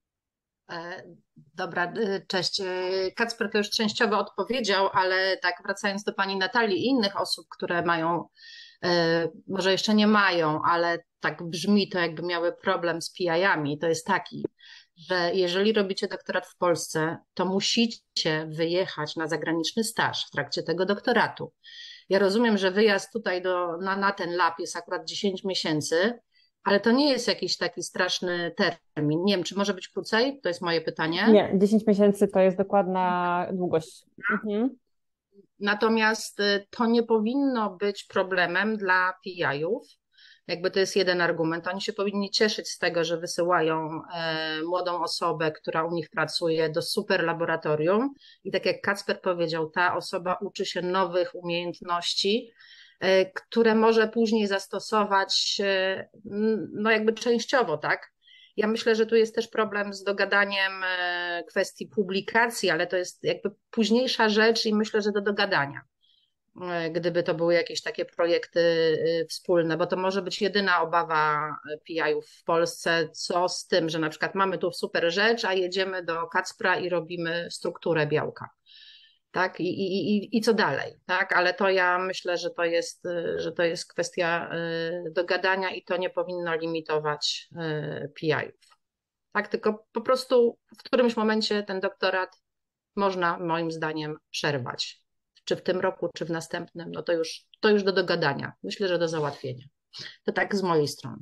F: Dobra, cześć. Kacper to już częściowo odpowiedział, ale tak wracając do pani Natalii i innych osób, które mają, może jeszcze nie mają, ale tak brzmi to, jakby miały problem z PI-ami, to jest taki, że jeżeli robicie doktorat w Polsce, to musicie wyjechać na zagraniczny staż w trakcie tego doktoratu. Ja rozumiem, że wyjazd tutaj na ten lab jest akurat 10 miesięcy, ale to nie jest jakiś taki straszny termin. Nie wiem, czy może być krócej? To jest moje pytanie.
A: Nie, 10 miesięcy to jest dokładna długość. Mhm.
F: Natomiast to nie powinno być problemem dla PI-ów. Jakby to jest jeden argument. Oni się powinni cieszyć z tego, że wysyłają młodą osobę, która u nich pracuje, do super laboratorium i tak jak Kacper powiedział, ta osoba uczy się nowych umiejętności, które może później zastosować no jakby częściowo, tak? Ja myślę, że tu jest też problem z dogadaniem kwestii publikacji, ale to jest jakby późniejsza rzecz i myślę, że do dogadania, gdyby to były jakieś takie projekty wspólne, bo to może być jedyna obawa PI-ów w Polsce, co z tym, że na przykład mamy tu super rzecz, a jedziemy do Kacpra i robimy strukturę białka. Tak? I co dalej, tak? Ale to ja myślę, że to jest kwestia dogadania i to nie powinno limitować PI-ów. Tak? Tylko po prostu w którymś momencie ten doktorat można moim zdaniem przerwać. Czy w tym roku, czy w następnym, no to już do dogadania. Myślę, że do załatwienia. To tak z mojej strony.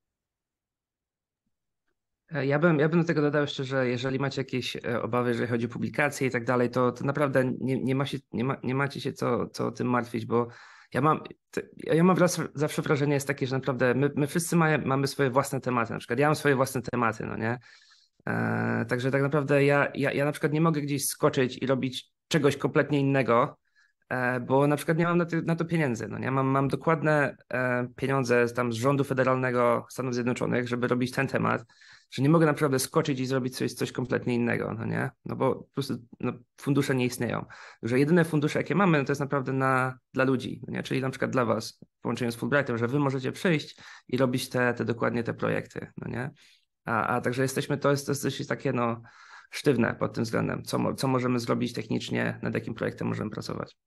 B: Ja bym do tego dodał jeszcze, że jeżeli macie jakieś obawy, jeżeli chodzi o publikacje i tak dalej, to naprawdę nie macie się co tym martwić, bo ja mam zawsze wrażenie jest takie, że naprawdę my wszyscy mamy swoje własne tematy. Na przykład ja mam swoje własne tematy, no nie? Także tak naprawdę ja na przykład nie mogę gdzieś skoczyć i robić czegoś kompletnie innego, bo na przykład nie mam na to pieniędzy. No nie? Mam dokładne pieniądze tam z rządu federalnego Stanów Zjednoczonych, żeby robić ten temat, że nie mogę naprawdę skoczyć i zrobić coś kompletnie innego, no nie? No bo po prostu fundusze nie istnieją. Że jedyne fundusze, jakie mamy, no to jest naprawdę dla ludzi, no nie? Czyli na przykład dla was, w połączeniu z Fulbrightem, że wy możecie przyjść i robić dokładnie te projekty, no nie? A także to jest dosyć takie sztywne pod tym względem, co możemy zrobić technicznie, nad jakim projektem możemy pracować.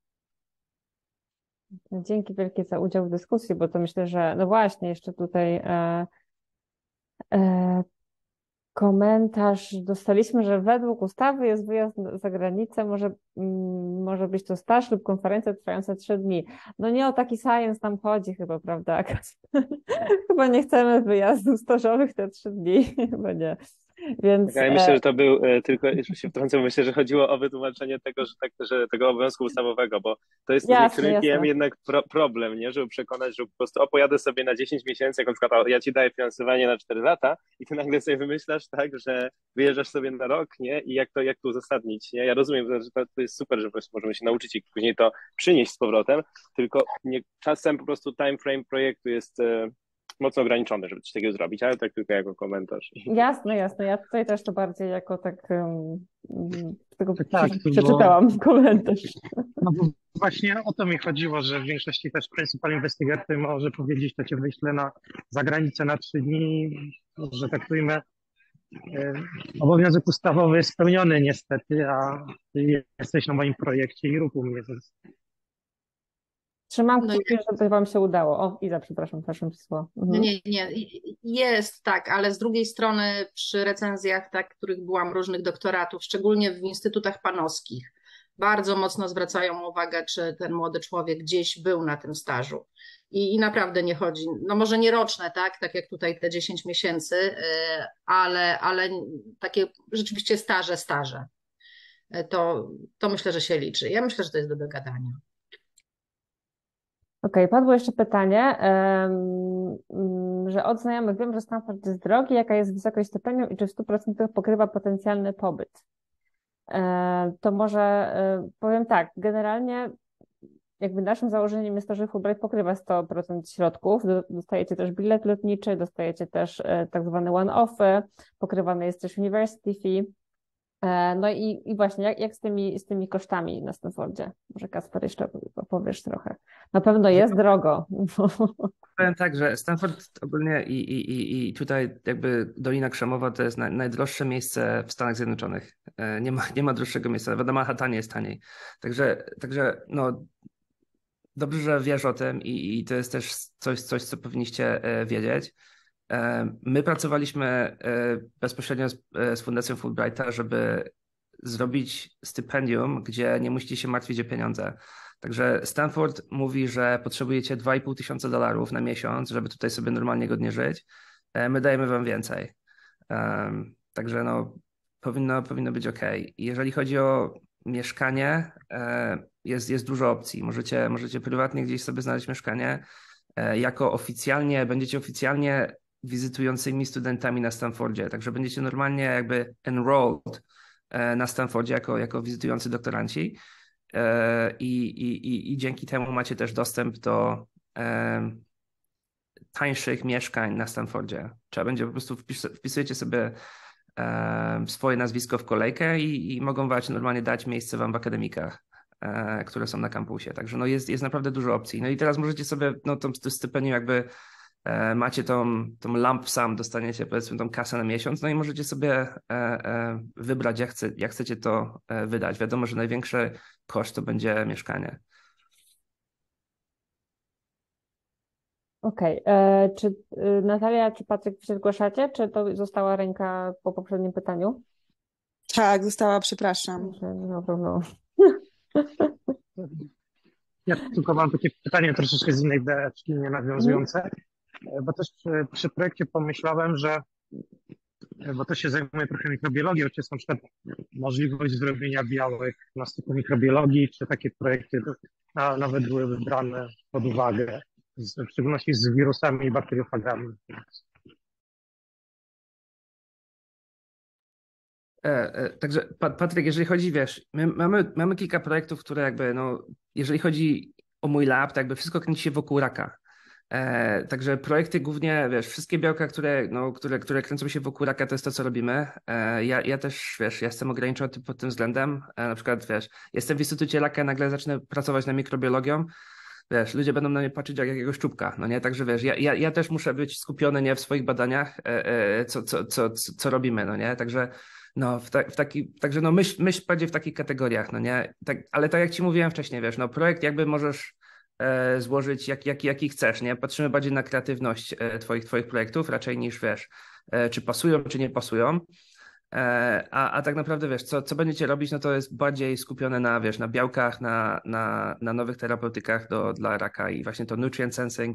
A: Dzięki wielkie za udział w dyskusji, bo to myślę, że no właśnie, jeszcze tutaj komentarz dostaliśmy, że według ustawy jest wyjazd za granicę, może być to staż lub konferencja trwająca 3 dni. No nie o taki science tam chodzi chyba, prawda? Chyba nie chcemy wyjazdów stażowych te 3 dni, chyba nie. Więc
C: Ja myślę, że to był tylko, jeszcze się wtrącę, myślę, że chodziło o wytłumaczenie tego, że tego obowiązku ustawowego, bo to jest z niektórymi PM jednak problem, nie? Żeby przekonać, że po prostu pojadę sobie na 10 miesięcy, jak na przykład ja ci daję finansowanie na 4 lata i ty nagle sobie wymyślasz tak, że wyjeżdżasz sobie na rok, nie? I jak to uzasadnić, nie? Ja rozumiem, że to jest super, że możemy się nauczyć i później to przynieść z powrotem, tylko czasem po prostu time frame projektu jest mocno ograniczony, żeby coś takiego zrobić, ale tak tylko jako komentarz.
A: Jasne. Ja tutaj też to bardziej jako tego
D: Tak,
A: przeczytałam komentarz.
D: No bo właśnie o to mi chodziło, że w większości też principal investigator może powiedzieć, to cię wyślę za granicę na 3 dni, że tak powiem, obowiązek ustawowy jest spełniony niestety, a ty jesteś na moim projekcie i rób u mnie.
A: Trzymam kciuki, żeby wam się udało. O, Iza, przepraszam, proszę słowo.
F: Nie, jest tak, ale z drugiej strony przy recenzjach, których byłam, różnych doktoratów, szczególnie w instytutach panowskich, bardzo mocno zwracają uwagę, czy ten młody człowiek gdzieś był na tym stażu. I naprawdę nie chodzi, no może nie roczne, tak jak tutaj te 10 miesięcy, ale takie rzeczywiście staże. To myślę, że się liczy. Ja myślę, że to jest do dogadania.
A: Okej, padło jeszcze pytanie, że od znajomych wiem, że Stanford jest drogi, jaka jest wysokość stypendium i czy w 100% pokrywa potencjalny pobyt. To może powiem tak, generalnie jakby naszym założeniem jest to, że Fulbright pokrywa 100% środków, dostajecie też bilet lotniczy, dostajecie też tak zwane one-offy, pokrywane jest też university fee. No i właśnie, jak z tymi kosztami na Stanfordzie? Może Kacper jeszcze opowiesz trochę. Na pewno jest drogo.
B: Powiem tak, że Stanford ogólnie i tutaj jakby Dolina Krzemowa to jest najdroższe miejsce w Stanach Zjednoczonych. Nie ma droższego miejsca, nawet na Manhattanie jest taniej. Także no dobrze, że wiesz o tym i to jest też coś, co powinniście wiedzieć. My pracowaliśmy bezpośrednio z Fundacją Fulbrighta, żeby zrobić stypendium, gdzie nie musicie się martwić o pieniądze. Także Stanford mówi, że potrzebujecie $2,500 na miesiąc, żeby tutaj sobie normalnie godnie żyć. My dajemy wam więcej. Także no, powinno być ok. Jeżeli chodzi o mieszkanie, jest dużo opcji. Możecie prywatnie gdzieś sobie znaleźć mieszkanie. Będziecie oficjalnie wizytującymi studentami na Stanfordzie, także będziecie normalnie jakby enrolled na Stanfordzie jako wizytujący doktoranci i dzięki temu macie też dostęp do tańszych mieszkań na Stanfordzie. Trzeba będzie po prostu wpisujecie sobie swoje nazwisko w kolejkę i mogą normalnie dać miejsce wam w akademikach, które są na kampusie. Także no jest naprawdę dużo opcji. No i teraz możecie sobie to stypendium jakby macie tą lump sum, dostaniecie powiedzmy tą kasę na miesiąc, no i możecie sobie wybrać jak chcecie to wydać. Wiadomo, że największy koszt to będzie mieszkanie.
A: Okej. Czy Natalia, czy Patryk się zgłaszacie, czy to została ręka po poprzednim pytaniu?
E: Tak, została, przepraszam.
A: No.
D: Ja tylko mam takie pytanie troszeczkę z innej beczki, nie nawiązujące. bo też przy projekcie pomyślałem, że, bo to się zajmuje trochę mikrobiologią, czy jest na przykład możliwość zrobienia białek na styku mikrobiologii, czy takie projekty nawet były wybrane pod uwagę, w szczególności z wirusami i bakteriofagami.
B: Także Patryk, jeżeli chodzi, wiesz, my mamy kilka projektów, które jakby, no, jeżeli chodzi o mój lab, to jakby wszystko kręci się wokół raka. Także projekty głównie, wiesz, wszystkie białka, które kręcą się wokół raka, to jest to, co robimy. Ja też, wiesz, ja jestem ograniczony pod tym względem. Na przykład, wiesz, jestem w Instytucie Raka, nagle zacznę pracować nad mikrobiologią, wiesz, ludzie będą na mnie patrzeć jak jakiegoś czubka, no nie? Także wiesz, ja też muszę być skupiony, nie, w swoich badaniach, co robimy, no nie? Także no, także no myśl bardziej w takich kategoriach, no nie? Tak, ale tak jak ci mówiłem wcześniej, wiesz, no projekt jakby możesz złożyć jaki chcesz, nie? Patrzymy bardziej na kreatywność twoich projektów, raczej niż, wiesz, czy pasują, czy nie pasują. A tak naprawdę, wiesz, co będziecie robić, no to jest bardziej skupione na, wiesz, na białkach, na nowych terapeutykach dla raka i właśnie to nutrient sensing,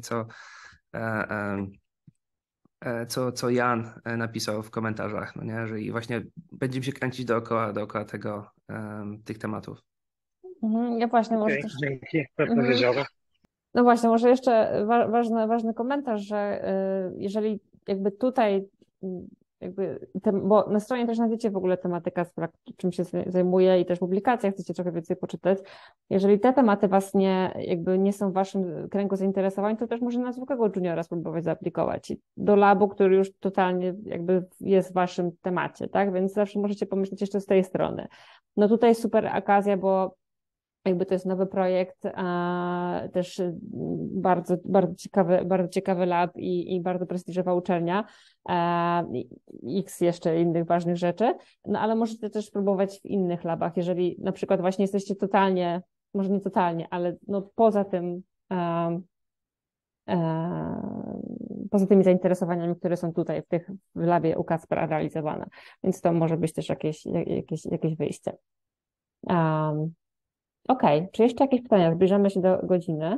B: co Jan napisał w komentarzach, no nie, że i właśnie będziemy się kręcić dookoła tych tematów.
A: Ja właśnie może
D: Okej,
A: też...
D: dzięki, powiedziałem.
A: No właśnie, może jeszcze ważny komentarz, że jeżeli jakby tutaj bo na stronie też znajdziecie w ogóle tematyka, czym się zajmuje i też publikacje, chcecie trochę więcej poczytać. Jeżeli te tematy was nie są w waszym kręgu zainteresowań, to też może na zwykłego juniora spróbować zaaplikować do labu, który już totalnie jakby jest w waszym temacie, tak? Więc zawsze możecie pomyśleć jeszcze z tej strony. No tutaj super okazja, bo jakby to jest nowy projekt, też bardzo ciekawy lab i bardzo prestiżowa uczelnia, x jeszcze innych ważnych rzeczy, no ale możecie też spróbować w innych labach, jeżeli na przykład właśnie jesteście totalnie, może nie totalnie, ale no poza tymi zainteresowaniami, które są tutaj w labie u Kacpra realizowane, więc to może być też jakieś wyjście. Okej, czy jeszcze jakieś pytania? Zbliżamy się do godziny.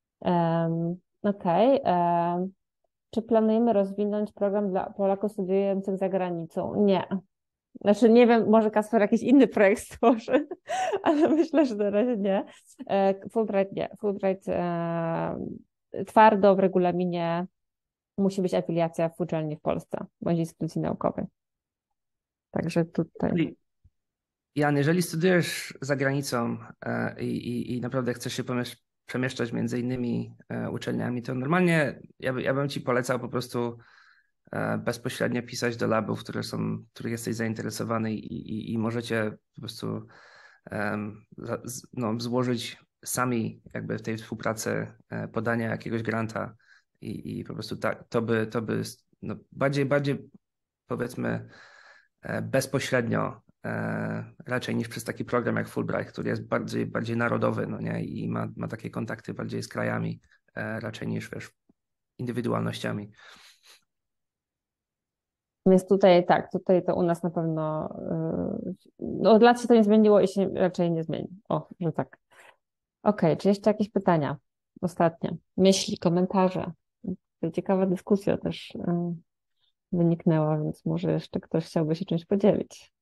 A: Czy planujemy rozwinąć program dla Polaków studiujących za granicą? Nie. Znaczy nie wiem, może Kacper jakiś inny projekt stworzy, ale myślę, że na razie nie. Fulbright nie. Fulbright twardo w regulaminie musi być afiliacja w uczelni w Polsce bądź instytucji naukowej. Także tutaj...
B: Jan, jeżeli studiujesz za granicą i naprawdę chcesz się przemieszczać między innymi uczelniami, to normalnie ja bym ci polecał po prostu bezpośrednio pisać do labów, w których jesteś zainteresowany i możecie po prostu złożyć sami jakby w tej współpracy podania jakiegoś granta i po prostu to by no, bardziej powiedzmy bezpośrednio raczej niż przez taki program jak Fulbright, który jest bardziej narodowy, no nie, i ma takie kontakty bardziej z krajami raczej niż, wiesz, indywidualnościami.
A: Więc tutaj to u nas na pewno no od lat się to nie zmieniło i się raczej nie zmieni. O, że tak. Okej, czy jeszcze jakieś pytania? Ostatnie. Myśli, komentarze. Ciekawa dyskusja też wyniknęła, więc może jeszcze ktoś chciałby się czymś podzielić.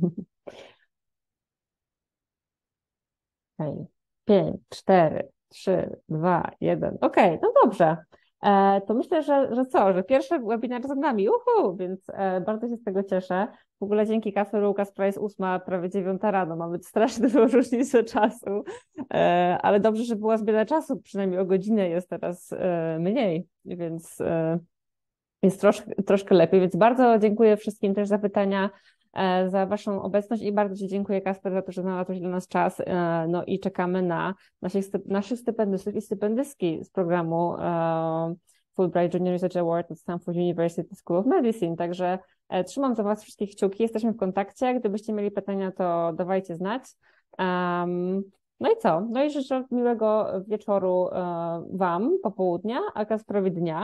A: Okay. 5, 4, 3, 2, 1. Okej, no dobrze. To myślę, że pierwszy webinar za nami, więc bardzo się z tego cieszę. W ogóle dzięki Kacperu, Kacpra jest 8, prawie 9 rano, mamy strasznie dużo różnicy czasu, ale dobrze, że była zmiana czasu, przynajmniej o godzinę jest teraz mniej, więc jest troszkę lepiej, więc bardzo dziękuję wszystkim też za pytania, za waszą obecność i bardzo ci dziękuję, Kacper, za to, że znalazłeś dla nas czas, no i czekamy na naszych stypendystów i stypendystki z programu Fulbright Junior Research Award at Stanford University School of Medicine, także trzymam za was wszystkich kciuki, jesteśmy w kontakcie, gdybyście mieli pytania, to dawajcie znać. No i co? No i życzę miłego wieczoru wam, popołudnia, a Kacprowi dnia.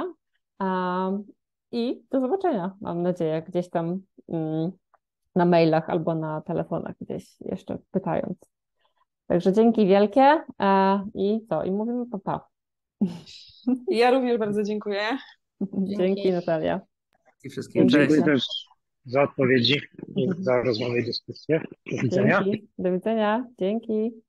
A: I do zobaczenia, mam nadzieję, gdzieś tam na mailach albo na telefonach gdzieś jeszcze pytając. Także dzięki wielkie i mówimy pa.
E: Ja również bardzo dziękuję.
A: Dzięki, Natalia.
B: I wszystkim
A: Dzięki.
B: cześć.
D: Dziękuję też za odpowiedzi i za rozmowę i dyskusję. Do widzenia.
A: Dzięki. Do widzenia. Dzięki.